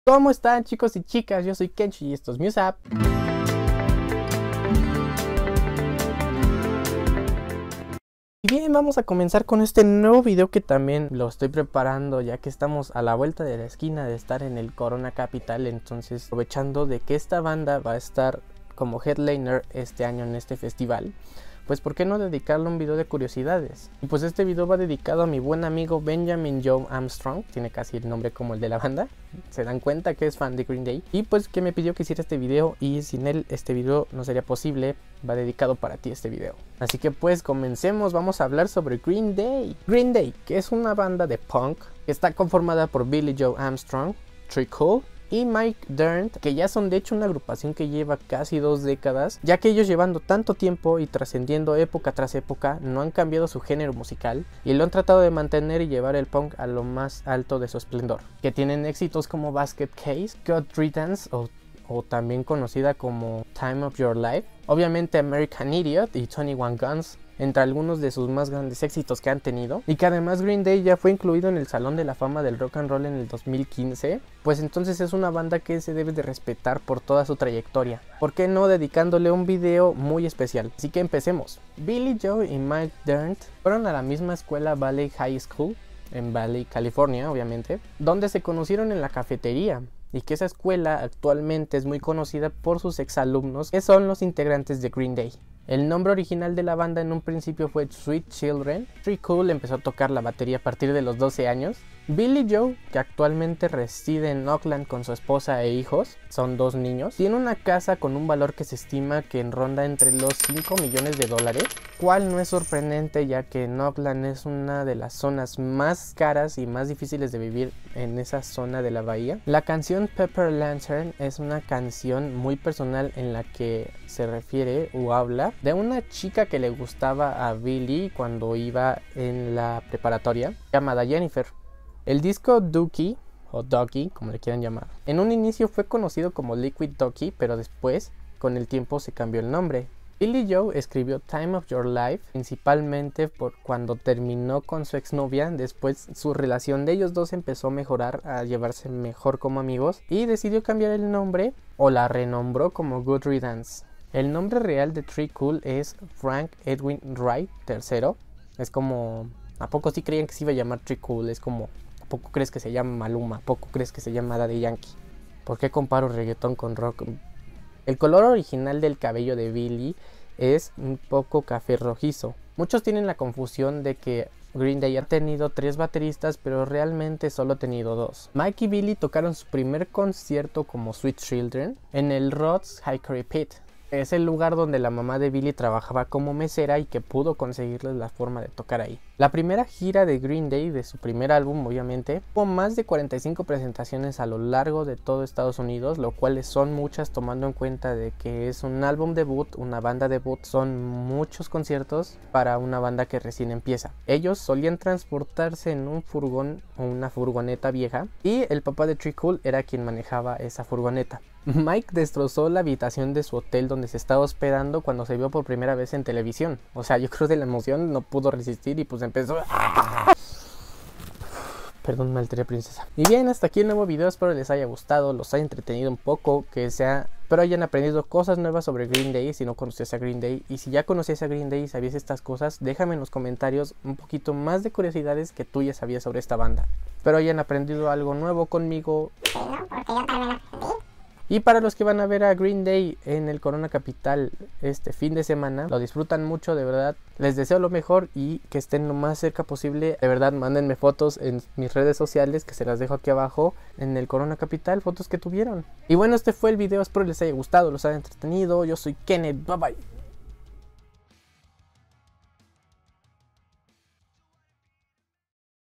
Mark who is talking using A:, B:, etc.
A: ¿Cómo están, chicos y chicas? Yo soy Kenshi y esto es Musap. Y bien, vamos a comenzar con este nuevo video que también lo estoy preparando ya que estamos a la vuelta de la esquina de estar en el Corona Capital. Entonces, aprovechando de que esta banda va a estar como headliner este año en este festival, pues ¿por qué no dedicarle un video de curiosidades? Y pues este video va dedicado a mi buen amigo Benjamin Joe Armstrong. Tiene casi el nombre como el de la banda. Se dan cuenta que es fan de Green Day. Y pues que me pidió que hiciera este video, y sin él este video no sería posible. Va dedicado para ti este video. Así que pues comencemos. Vamos a hablar sobre Green Day. Green Day, que es una banda de punk que está conformada por Billie Joe Armstrong, Treacle y Mike Dirnt, que ya son de hecho una agrupación que lleva casi 2 décadas, ya que ellos llevando tanto tiempo y trascendiendo época tras época, no han cambiado su género musical y lo han tratado de mantener y llevar el punk a lo más alto de su esplendor, que tienen éxitos como Basket Case, God Riddance o también conocida como Time of Your Life, obviamente American Idiot y 21 Guns, entre algunos de sus más grandes éxitos que han tenido, y que además Green Day ya fue incluido en el Salón de la Fama del Rock and Roll en el 2015, pues entonces es una banda que se debe de respetar por toda su trayectoria. ¿Por qué no dedicándole un video muy especial? Así que empecemos. Billie Joe y Mike Dirnt fueron a la misma escuela Valley High School, en Valley, California, obviamente, donde se conocieron en la cafetería, y que esa escuela actualmente es muy conocida por sus exalumnos, que son los integrantes de Green Day. El nombre original de la banda en un principio fue Sweet Children. Treacle empezó a tocar la batería a partir de los 12 años. Billie Joe, que actualmente reside en Oakland con su esposa e hijos, son 2 niños, tiene una casa con un valor que se estima que ronda entre los $5 millones, cual no es sorprendente ya que en Oakland es una de las zonas más caras y más difíciles de vivir en esa zona de la bahía. La canción Pepper Lantern es una canción muy personal en la que se refiere o habla de una chica que le gustaba a Billie cuando iba en la preparatoria, llamada Jennifer. El disco Dookie, o Doggy, como le quieran llamar, en un inicio fue conocido como Liquid Dookie, pero después, con el tiempo, se cambió el nombre. Billie Joe escribió Time of Your Life principalmente por cuando terminó con su exnovia. Después su relación de ellos dos empezó a mejorar, a llevarse mejor como amigos, y decidió cambiar el nombre, o la renombró como Good Riddance. El nombre real de Treacle es Frank Edwin Wright III. Es como... ¿A poco sí creían que se iba a llamar Treacle? Es como... ¿A poco crees que se llama Maluma? ¿A poco crees que se llama Daddy Yankee? ¿Por qué comparo reggaetón con rock? El color original del cabello de Billie es un poco café rojizo. Muchos tienen la confusión de que Green Day ha tenido 3 bateristas, pero realmente solo ha tenido 2. Mike y Billie tocaron su primer concierto como Sweet Children en el Rhodes Hickory Pit. Es el lugar donde la mamá de Billie trabajaba como mesera y que pudo conseguirles la forma de tocar ahí. La primera gira de Green Day, de su primer álbum obviamente, hubo más de 45 presentaciones a lo largo de todo Estados Unidos, lo cual son muchas tomando en cuenta de que es un álbum debut, una banda debut, son muchos conciertos para una banda que recién empieza. Ellos solían transportarse en un furgón o una furgoneta vieja, y el papá de Treacle era quien manejaba esa furgoneta. Mike destrozó la habitación de su hotel donde se estaba hospedando cuando se vio por primera vez en televisión. O sea, yo creo de la emoción no pudo resistir y pues empezó... Perdón, me alteré, princesa. Y bien, hasta aquí el nuevo video. Espero les haya gustado, los haya entretenido un poco, pero hayan aprendido cosas nuevas sobre Green Day si no conocías a Green Day. Y si ya conocías a Green Day y sabías estas cosas, déjame en los comentarios un poquito más de curiosidades que tú ya sabías sobre esta banda. Espero hayan aprendido algo nuevo conmigo. Y para los que van a ver a Green Day en el Corona Capital este fin de semana, lo disfrutan mucho, de verdad. Les deseo lo mejor y que estén lo más cerca posible. De verdad, mándenme fotos en mis redes sociales, que se las dejo aquí abajo, en el Corona Capital, fotos que tuvieron. Y bueno, este fue el video, espero les haya gustado, los haya entretenido. Yo soy Kenneth, bye bye.